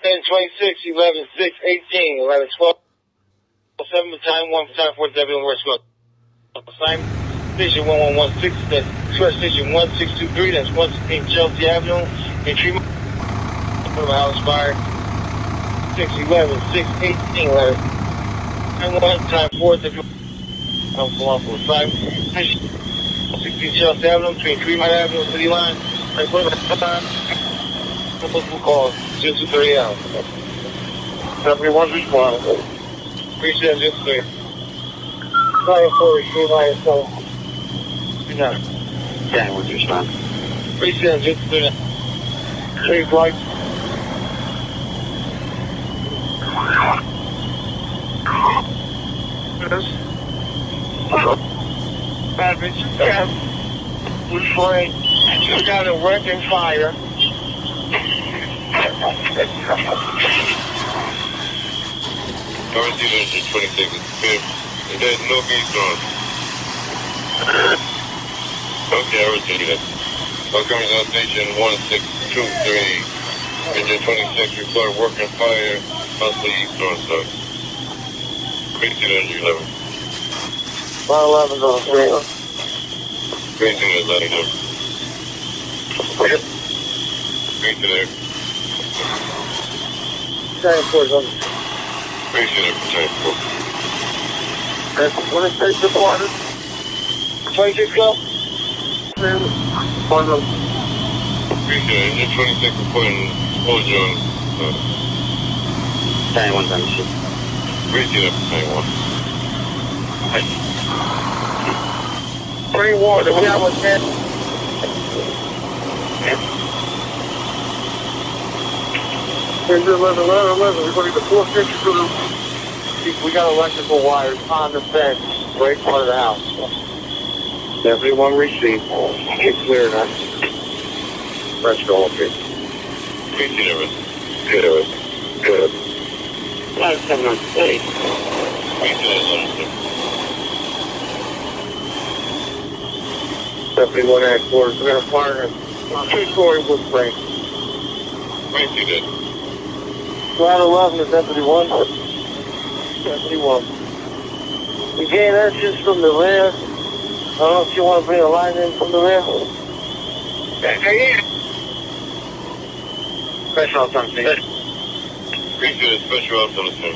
1026, 11, 6, 18, 11, 12, 7 time 1 time 4, everyone works well. Assignment station 1116, that's express station 1623, that's 116 Chelsea Avenue, in Tremont, from the house fire, 6, 11, 6, 18, 11, time 1 time 4, everyone, I'm going for 5, 16 Chelsea Avenue, between Tremont Avenue, City Line, right for the time, multiple calls, 223 out. Everyone's responding. Appreciate it, just clear. Fire 4, Tree Line, so. You got it. Yeah, what's your response? Appreciate it, just clear. Tree flight. Yes. Bad bitch. Yeah. We're flying. We got a working fire. Jersey and NYC, there's no gate on. Okay, I received it. Welcome to station 1623. Engine 26 report working fire, possibly east north side. Precinct energy 11. 111's on the screen. Precinct is letting them. Precinct there. Giant Force on the Precinct there for time 4. That's 26 reported. 26 go. One of them. Precinct engine 26 reporting explosion on Time 1 time shit. Precinct there for time 1. 21, we have a 10. We're 11. We're going to the 4th inch to the. We got electrical wires on the fence, right in front of the house. Everyone received. Get clear now. Let's go, okay. Precinct there. Good. 5-7 on stage. Precinct there. 71 at quarters. We're going to fire a 2-story wood frame. Precinct there. 11 is Deputy 1. Deputy 1. We gain entrance from the rear. I don't know if you want to bring a line in from the rear. Yeah. Special ops on stage. Precinct there, special ops on the scene.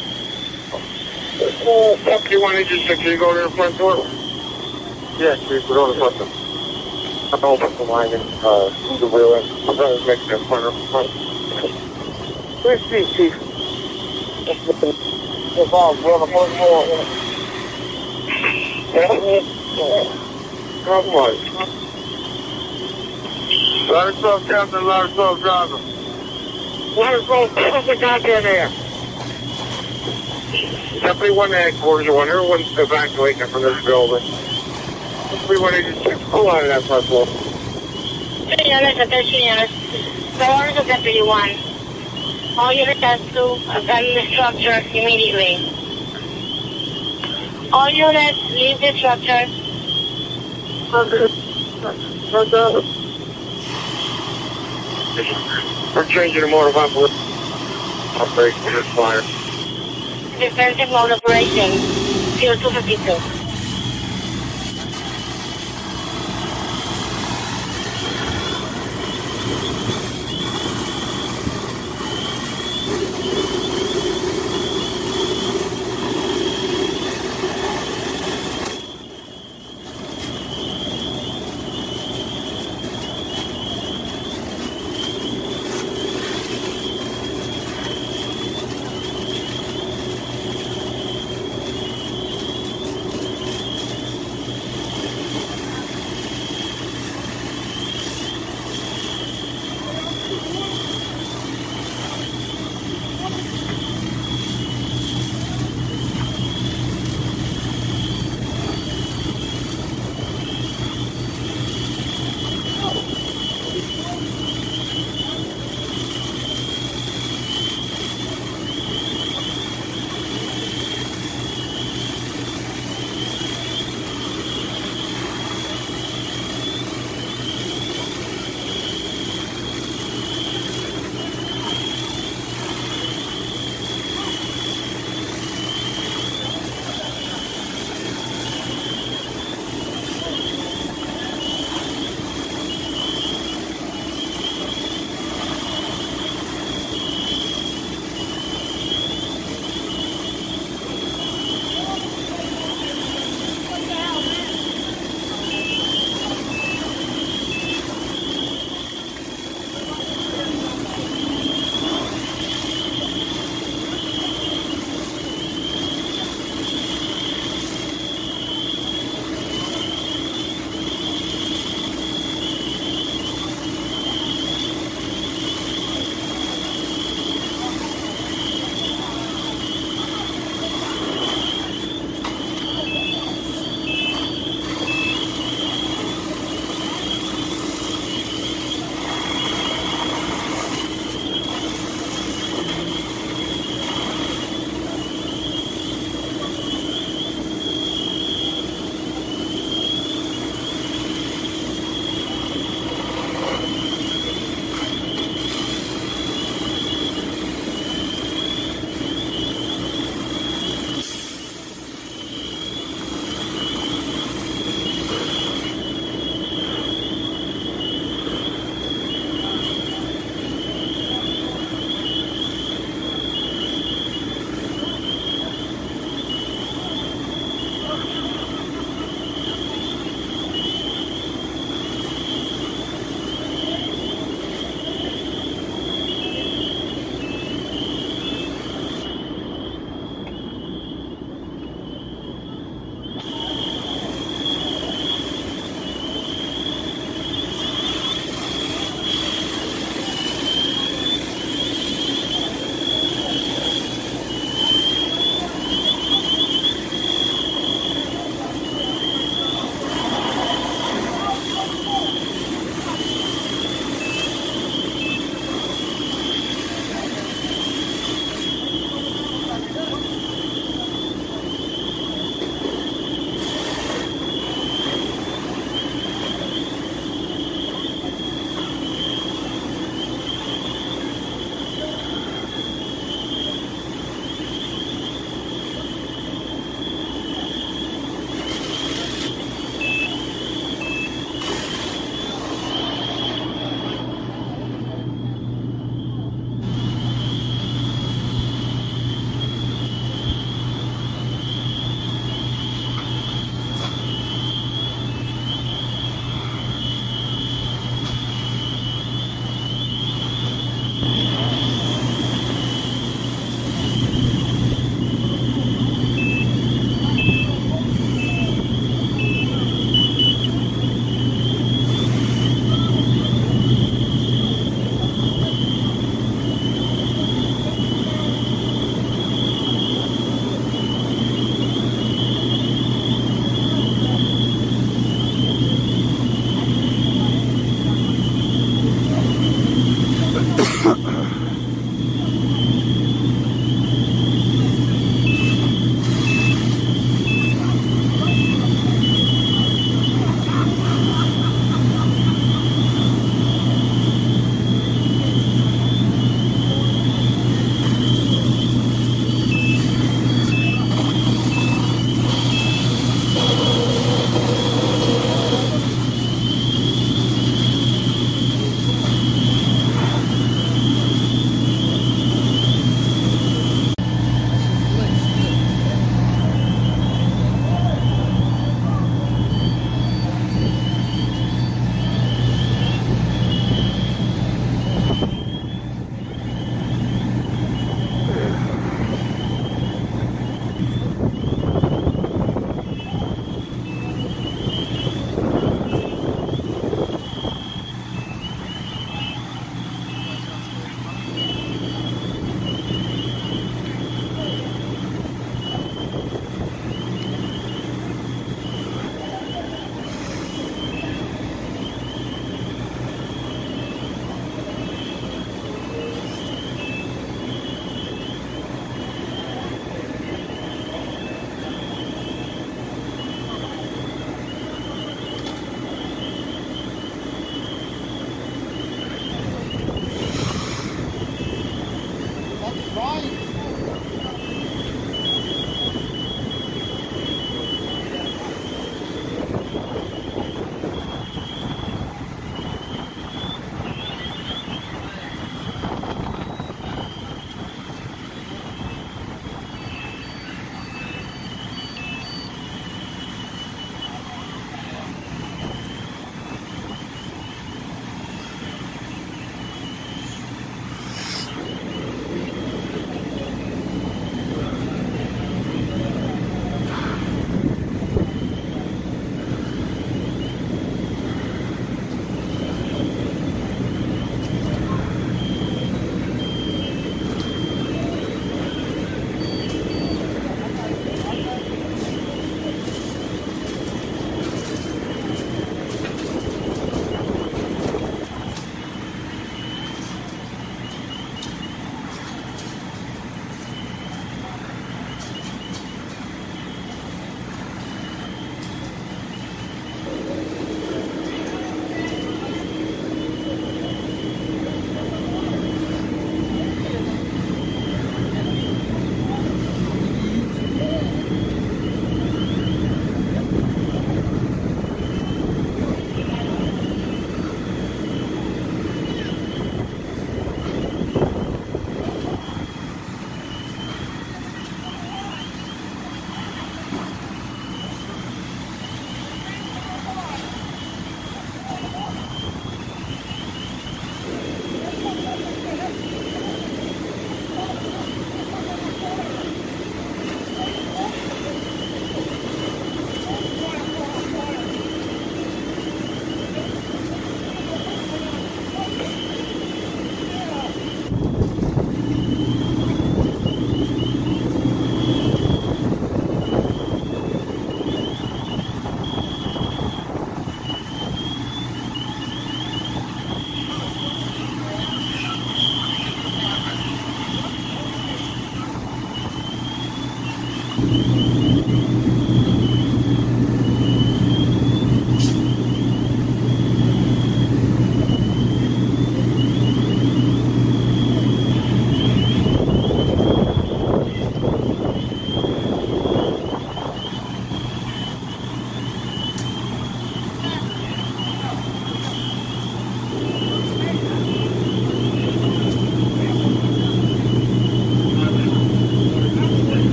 Deputy 1, engine 6, you go to the front door? Yes, we go to the front door. I'm going to put the line in the wheel in. I'm going to make that front. Where's Steve, Chief? It's all, we're on the front door. Come on. Ladder 12 captain, ladder 12 driver. Ladder 12, what's the content there? Deputy 1 headquarters, everyone's evacuating from this building. Deputy 1 agent 6, pull out of that front door. Señores, señores, the orders of Deputy 1. All units has to abandon the structure immediately. All units leave the structure. We're changing the mode of operation for this fire. Defensive mode operation, 0252.